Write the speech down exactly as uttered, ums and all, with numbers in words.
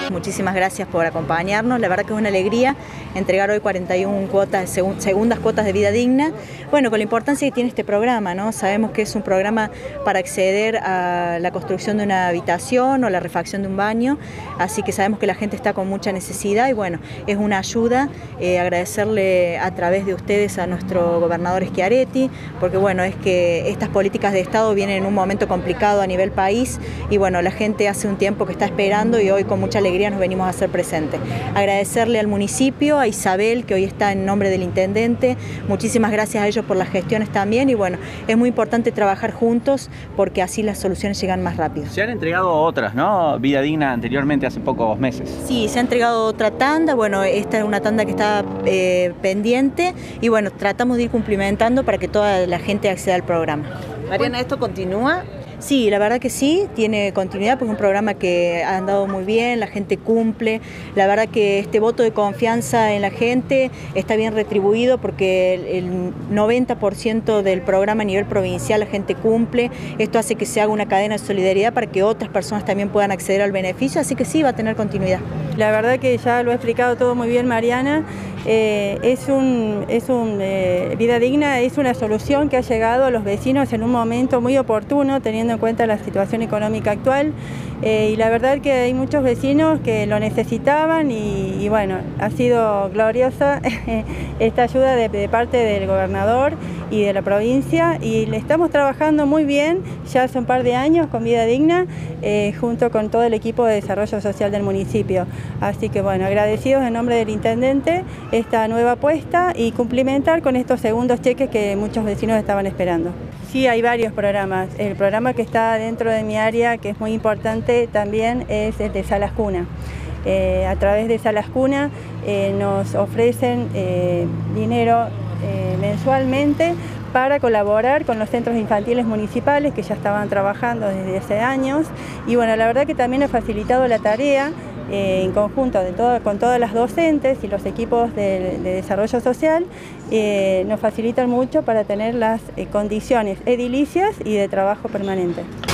muchísimas gracias por acompañarnos. La verdad que es una alegría entregar hoy cuarenta y una cuotas, segundas cuotas de vida digna. Bueno, con la importancia que tiene este programa, ¿no? Sabemos que es un programa para acceder a la construcción de una habitación o la refacción de un baño, así que sabemos que la gente está con mucha necesidad y bueno, es una ayuda. Eh, agradecerle a través de ustedes a nuestro gobernador Schiaretti, porque bueno, es que estas políticas de Estado vienen en un momento complicado a nivel país y bueno, la gente hace un tiempo que está esperando y hoy con mucha alegría nos venimos a hacer presentes. Agradecerle al municipio, a Isabel, que hoy está en nombre del intendente, muchísimas gracias a ellos por las gestiones también y bueno, es muy importante trabajar juntos porque así las soluciones llegan más rápido. Se han entregado otras, ¿no? Vida Digna anteriormente, hace pocos meses. Sí, se ha entregado otra tanda, bueno, esta es una tanda que está eh, pendiente y bueno, tratamos de ir cumplimentando para que toda la gente acceda al programa. Mariana, ¿esto continúa? Sí, la verdad que sí, tiene continuidad porque es un programa que ha andado muy bien, la gente cumple, la verdad que este voto de confianza en la gente está bien retribuido porque el, el noventa por ciento del programa a nivel provincial la gente cumple, esto hace que se haga una cadena de solidaridad para que otras personas también puedan acceder al beneficio, así que sí, va a tener continuidad. La verdad que ya lo ha explicado todo muy bien Mariana, eh, es un, es un eh, Vida Digna es una solución que ha llegado a los vecinos en un momento muy oportuno, teniendo en cuenta la situación económica actual, eh, y la verdad que hay muchos vecinos que lo necesitaban y, y bueno, ha sido gloriosa esta ayuda de, de parte del gobernador y de la provincia y le estamos trabajando muy bien ya hace un par de años con Vida Digna eh, junto con todo el equipo de desarrollo social del municipio. Así que bueno, agradecidos en nombre del intendente esta nueva apuesta y cumplimentar con estos segundos cheques que muchos vecinos estaban esperando. Sí, hay varios programas. El programa que está dentro de mi área, que es muy importante también, es el de Salas Cuna. Eh, a través de Salas Cuna eh, nos ofrecen eh, dinero eh, mensualmente para colaborar con los centros infantiles municipales que ya estaban trabajando desde hace años y bueno, la verdad que también ha facilitado la tarea eh, en conjunto de todo, con todas las docentes y los equipos de, de desarrollo social, eh, nos facilitan mucho para tener las eh, condiciones edilicias y de trabajo permanente.